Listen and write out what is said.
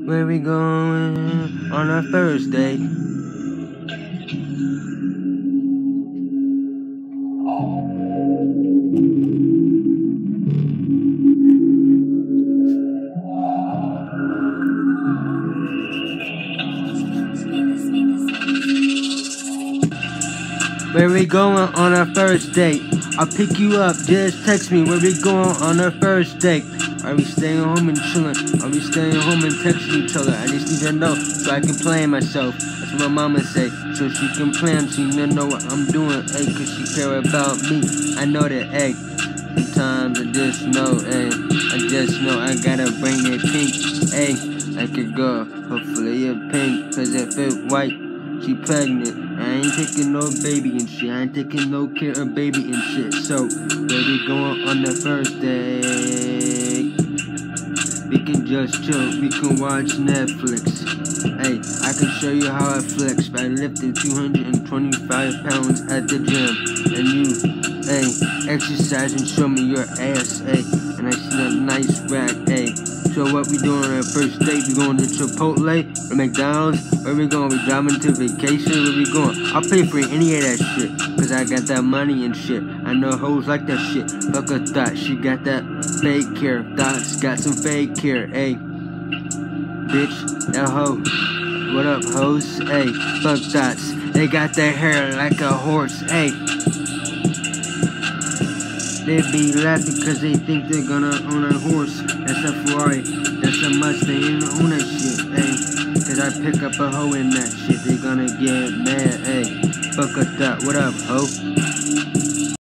Where we going on our first date? Where we going on our first date? I'll pick you up, just text me. Where we going on our first date? Are we staying home and chillin'? Are we staying home and texting each other? I just need to know so I can plan myself. That's what my mama say, so she can plan, so you know what I'm doing, ayy, cause she care about me. I know that, ayy. Sometimes I just know, ayy. I just know I gotta bring it pink, ayy. Like a girl, hopefully it's pink, cause if it white, she pregnant. I ain't taking no baby and shit. I ain't taking no care of baby and shit. So, where we going on the first day? We can just chill. We can watch Netflix. Hey, I can show you how I flex by lifting 225 pounds at the gym. And you, hey, exercise and show me your ass, hey. And I see a nice rack, hey. So what we doing on our first date? We going to Chipotle or McDonald's? Where we going? We driving to vacation? Where we going? I'll pay for any of that shit, cause I got that money and shit. I know hoes like that shit. Fuck a thought, she got that fake hair. Thoughts got some fake hair, ayy. Bitch, that hoe. What up, hoes? Ayy, fuck thoughts. They got their hair like a horse, ayy. They be laughing cause they think they're gonna own a horse. That's a Ferrari, that's a Mustang, they don't own that shit, ayy. Cause I pick up a hoe in that shit, they gonna get mad, ayy. Fuck a thought, what up, hoe?